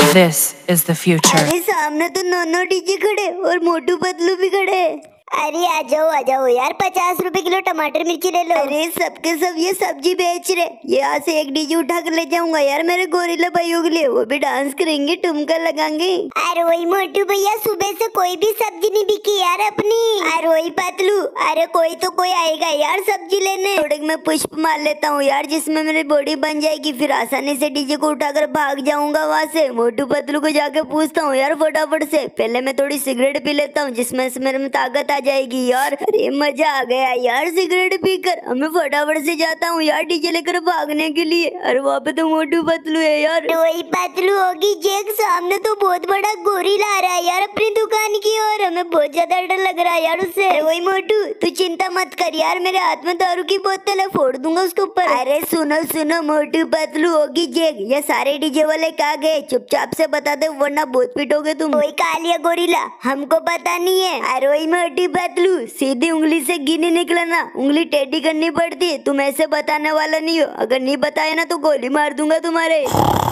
This is the future. अरे सामने तो नोनो डीजे खड़े और मोटू पतलू भी खड़े। अरे आ जाओ यार, 50 रुपए किलो टमाटर मिर्ची ले लो। अरे सबके सब ये सब्जी बेच रहे, यहाँ से एक डीजे उठा कर ले जाऊंगा यार मेरे गोरिल्ला भाइयों के लिए, वो भी डांस करेंगे, ठुमका लगाएंगे। अरे वही मोटू भैया, सुबह से कोई भी सब्जी नहीं बिकी यार अपनी। अरे वही पतलू, अरे कोई तो कोई आएगा यार सब्जी लेने। थोड़े मैं पुष्प मार लेता हूँ यार, जिसमें मेरी बॉडी बन जाएगी, फिर आसानी से डीजे को उठाकर भाग जाऊंगा वहाँ से। मोटू पतलू को जाके पूछता हूँ यार फटाफट से, पहले मैं थोड़ी सिगरेट पी लेता हूँ जिसमें से मेरे में ताकत जाएगी यार। अरे मजा आ गया यार सिगरेट पीकर। मैं फटाफट से जाता हूँ यार डीजे लेकर भागने के लिए। अरे वहाँ पे तो मोटू पतलू है यार। वही पतलू होगी जेक, सामने तो बहुत बड़ा गोरिल्ला आ रहा है यार अपनी दुकान की ओर। हमें बहुत ज्यादा डर लग रहा है यार उससे। वही मोटू, तू चिंता मत कर यार, मेरे हाथ में दारू की बोतल है, फोड़ दूंगा उसके ऊपर। अरे सुनो मोटू पतलू होगी जेक, ये सारे डीजे वाले कहाँ गए? चुपचाप से बता दे वरना बहुत पिटोगे तुम। वही कालिया गोरिल्ला, हमको पता नहीं है। अरे वही मोटू पतलू, सीधी उंगली से गिनी निकला ना, उंगली टेढ़ी करनी पड़ती है। तुम ऐसे बताने वाला नहीं हो, अगर नहीं बताया ना तो गोली मार दूंगा तुम्हारे।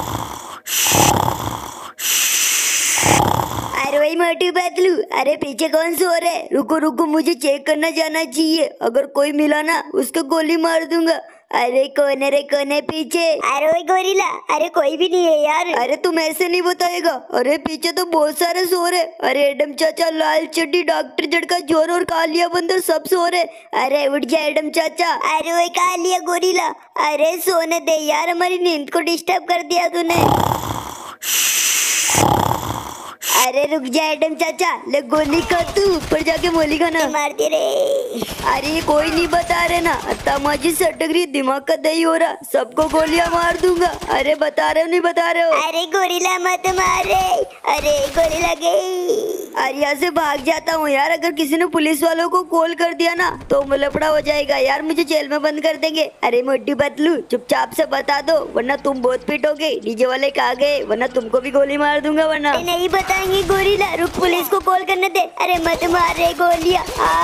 अरे वही मोटू पतलू, अरे पीछे कौन सो रहा है? रुको मुझे चेक करना जाना चाहिए, अगर कोई मिला ना उसको गोली मार दूंगा। अरे कौन है पीछे? अरे वही गोरिल्ला, अरे कोई भी नहीं है यार। अरे तुम ऐसे नहीं बताएगा? अरे पीछे तो बहुत सारे सो रहे। अरे एडम चाचा, लाल चड्डी, डॉक्टर झटका, जोर और कालिया बंदर सब सो रहे। अरे उठ जा एडम चाचा। अरे वही कालिया गोरिल्ला, अरे सोने दे यार, हमारी नींद को डिस्टर्ब कर दिया तूने। अरे रुक जा एडम चाचा, ले गोली खा तू, ऊपर जाके गोली खाना। मार दे रे। अरे कोई नहीं बता रहे ना, तमाची सटक रही, दिमाग का दही हो रहा, सबको गोलियां मार दूंगा। अरे बता रहे हो नहीं बता रहे हो? अरे गोरिल्ला मत मार रे, अरे गोली लगी। अरे यहाँ से भाग जाता हूँ यार, अगर किसी ने पुलिस वालों को कॉल कर दिया ना तो लफड़ा हो जाएगा यार, मुझे जेल में बंद कर देंगे। अरे मोटू पतलू चुपचाप से बता दो वरना तुम बहुत पिटोगे। डीजे वाले कहाँ गए? वरना तुमको भी गोली मार दूंगा वरना। नहीं बताएंगे गोरिल्ला, रुक पुलिस को कॉल करने दे। अरे मत मार रे गोलियां।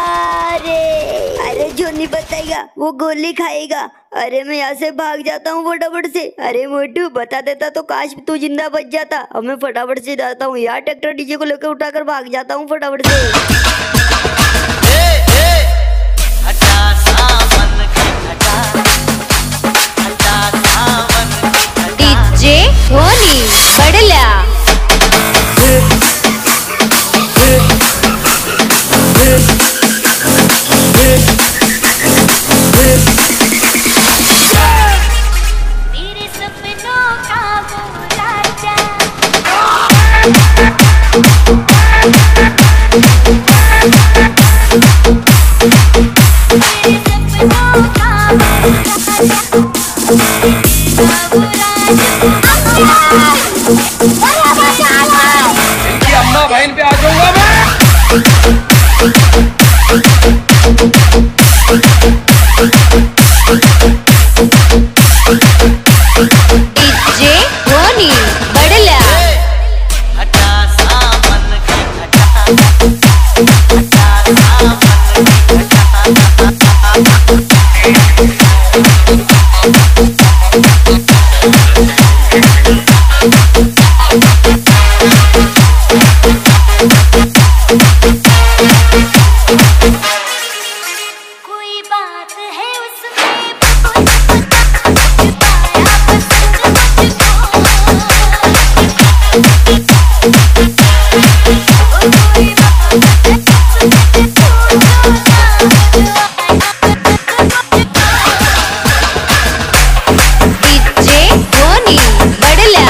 अरे जो नहीं बताएगा वो गोली खाएगा। अरे मैं यहाँ से भाग जाता हूँ फटाफट से। अरे मोटू बता देता तो काश तू जिंदा बच जाता। अब मैं फटाफट से जाता हूँ यार, ट्रैक्टर डीजे को लेकर उठाकर भाग जाता हूँ फटाफट से। डीजे धोनी बड़ला। इनकी अम्मा बहन पे आ जाऊंगा मैं। डीजे धोनी बड़ला। कोई बात है उसमें डीजे धोनी बड़ला।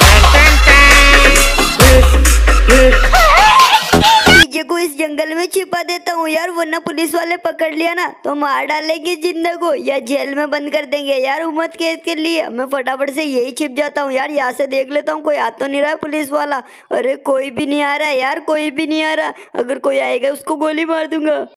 डीजे को इस जंगल में छिपा देता हूँ यार, वरना पुलिस वाले पकड़ लिया ना तो मार डालेंगे जिंदा को या जेल में बंद कर देंगे यार उम्मत कैद के लिए। मैं फटाफट से यही छिप जाता हूँ यार, यहाँ से देख लेता हूँ कोई आ तो नहीं रहा है पुलिस वाला। अरे कोई भी नहीं आ रहा है यार, कोई भी नहीं आ रहा, अगर कोई आएगा उसको गोली मार दूंगा।